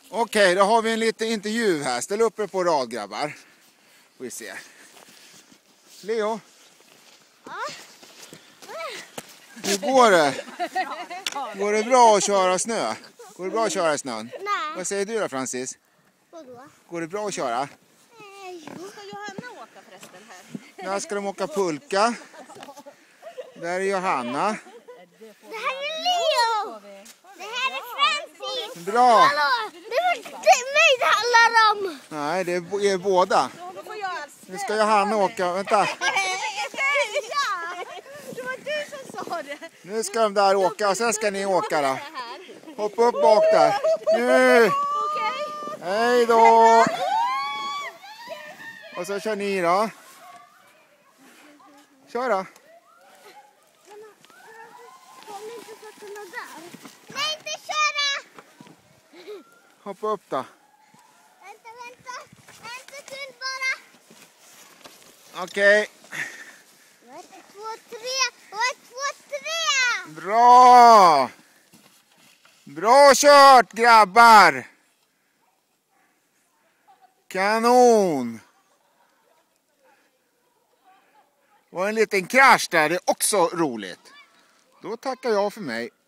Okej, då har vi en liten intervju här. Ställ upp er på rad, grabbar. Får vi se. Leo? Hur går det? Går det bra att köra snö? Går det bra att köra i snön? Nej. Vad säger du då, Francis? Vadå? Går det bra att köra? Nej. Då ska Johanna åka förresten här. Där ska de åka pulka. Där är Johanna. Det här är Leo. Det här är Francis. Bra! Hallå, det var mig det handlar om. Nej, det är er båda. Då får jag Nu ska Johanna åka. Vänta. Det var du som sa det. Nu ska de där åka och sen ska ni åka då. Hoppa upp bak där. Nu! Okej. Hej då! Och så kör ni då. Kör då. Nej, inte köra. Hoppa upp då. Vänta. En sekund bara. Okej. 1, 2, 3. 1, 2, 3. Bra! Bra kört, grabbar! Kanon! Det var en liten krasch där, det är också roligt. Då tackar jag för mig.